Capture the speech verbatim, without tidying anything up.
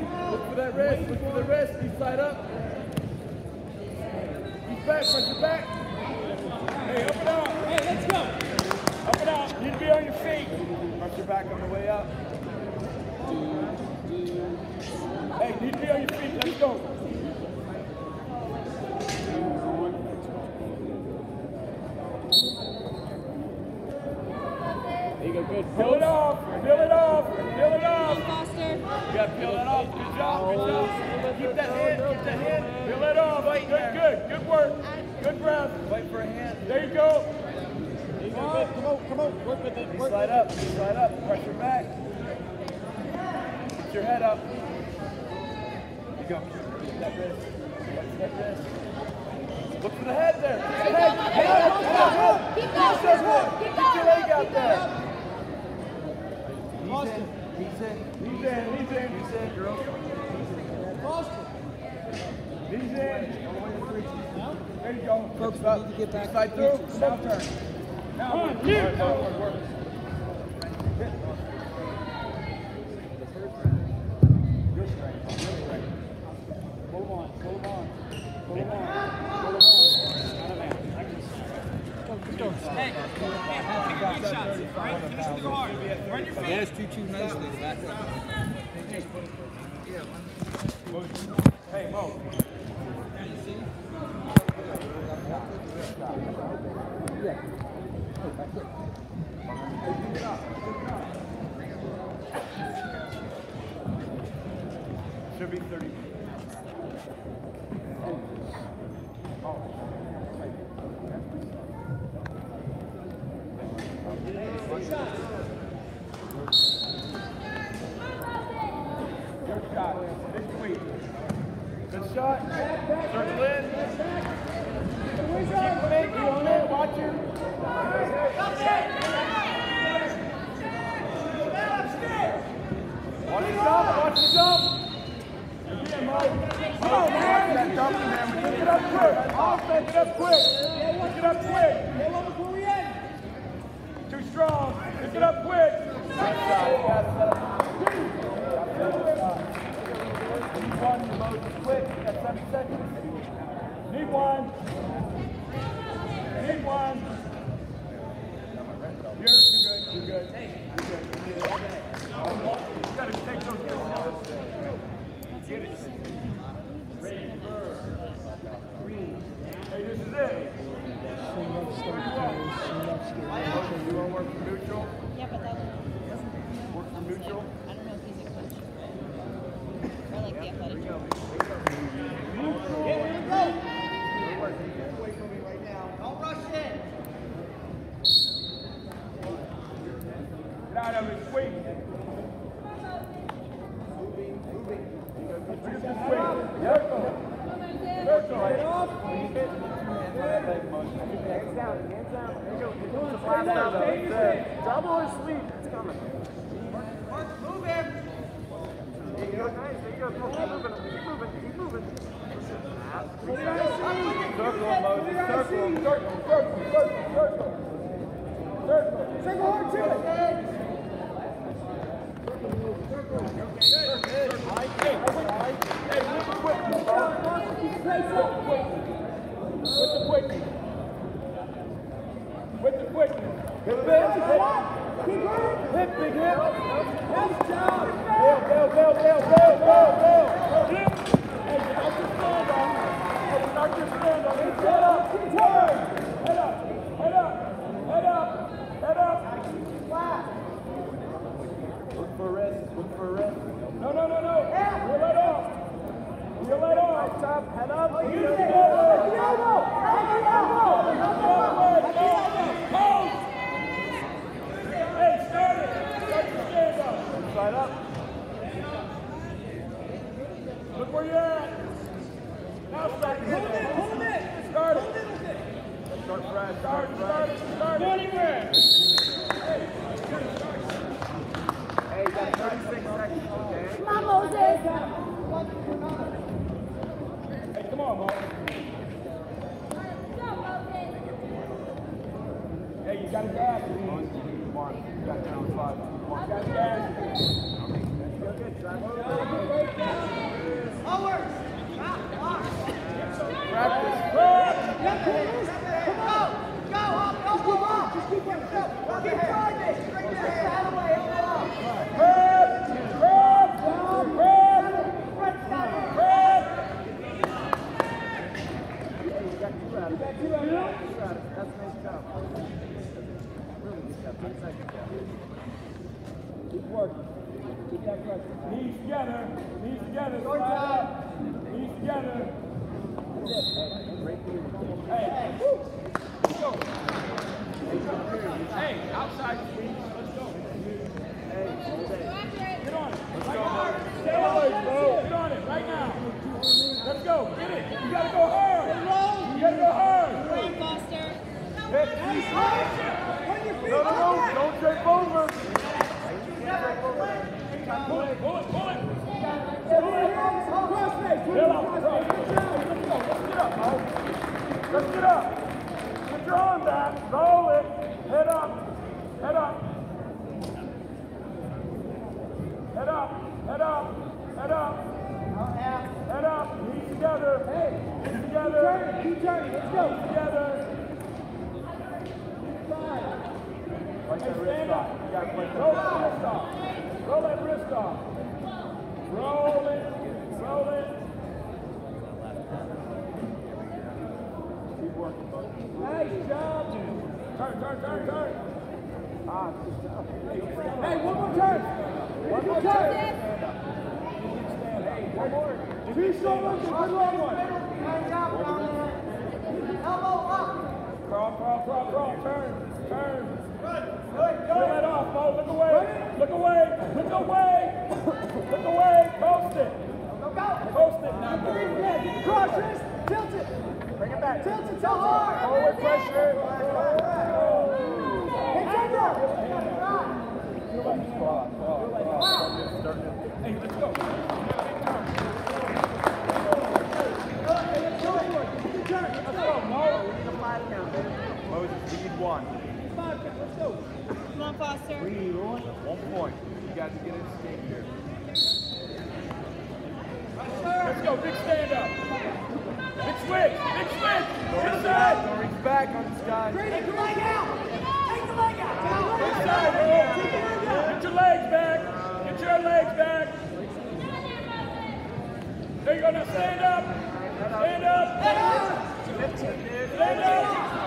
Look for that wrist. Look for the wrist. East side up. East back. Press your back. Hey, up and out. Hey, let's go. Up and out. You need to be on your feet. Press your back on the way up. Hey, you need to be on your feet. Let's go. There you go, good. Peel it off. Peel it off. Peel it off. Faster. You got to peel it off. Good job. Good job. Keep that hand. Keep that hand. Peel it off. Good, good. Good work. Good breath. Wait for a hand. There you go. There you go. Good. Come on. Come on. Work with it. You slide up. You slide up. Press your back. Get your head up. There you go. Get that wrist. Get that wrist. Look for the head there. Get the head. Head up. Head up. Keep going. Keep going. Keep Get your leg out there. He's in. He's in. He's in. He's in. He's in, girl. He's in. There you go. Folks, we need to get back Side through. Now turn. Now work. Work, work, work. Good strength. Good strength. Pull him on. Pull him on. Pull him on. Pull him on. Hey, hey, take good shots, right? Finish with your heart. Run your feet. Yes, choo-choo nicely. Back up. Hey, Mo. Yeah. Should be thirty. Good shot. Big sweep. Good shot. Circle in. Keep on in. Keep on in. Watch him. Watch him jump. Watch him jump. Come on, man. That jumping, man. Pick it up quick. Offense, pick it up quick. Pick it up quick. Too strong. Pick it up quick. Good shot. Need one, you load this quick. You got seven seconds. Need one. Need one. You're too good. You're good. You're good. You gotta take those kills now. Get it. Hey, this is it. You want to work for neutral? Yeah, but that Work for neutral? I don't know if he's a coach. Or like the athletic trainer. Get out of it, swing. Moving, moving. Look at this swing. Circle. Circle. Right off. Hands down, hands down. There you go. Hands down. Double or sweep. It's coming. Mark, move him. There you go, nice. There you go. Keep moving. Keep moving. Keep moving. Circle, Moses. Circle. Circle. Circle. Circle. Circle. Circle. Circle hard to it. Circle. Hey, hey, with the quick. With the quick. With the quick. Hit big. Hit big hit. Nice job. Bill, Bill, Bill, Bill, Bill, Bill, Bill. Hey, start your stand up. Hey, start your stand up. Head up. Turn. Head up. Head up. Head up. Head up. Look for a rest. Look for a rest. No, no, no, no. You let off. You let off. Top. Head up. You let off. Hey, start it. Start your stand up. Side up. Look where you're at. Now start it. Hold it. Hold it. Start it. Start fresh. Start, start, start. Go anywhere. Hey, you got thirty-six seconds, okay? Come on, Moses. Hey, come on, Mo. Hey, you got a gas. Mark, you got down five. Mark, got a gas. That's good. No, no, no, don't trip over. Pull it, pull it, pull it. Get up, let's get up. Get your arm back, roll it, head up, head up. Head up, head up, head up. Head up, knees together. Hey, knees together. Keep turning, let's go. Knees together. Hey, stand up. Roll that wrist off. Roll that wrist off. Roll it, roll it. Keep working, buddy. Nice job. Turn, turn, turn, turn. Ah, hey, one more turn. One more turn. Hey, one more. Two shoulders and good long one. Elbow up. Crawl, crawl, crawl, crawl. Turn, turn. Pull that off, Mo. Look away. Look away. Look away. Look away. Post it. Post it now. Cross wrist. Tilt it. Bring it back. Tilt it. Tilt it. Forward pressure. Hey, turn up. Hey, let's go. Moses, we need one. Let's go. Come on, Foster. We need one. One point. You guys get an escape here. Let's go. Big stand up. Big switch. Big switch. Good side. Don't reach back on this guy. Take the leg out. Take the leg out. Good side, bro. Get your legs back. Get your legs back. There you go. Now stand up. Stand up. Stand up. Stand up.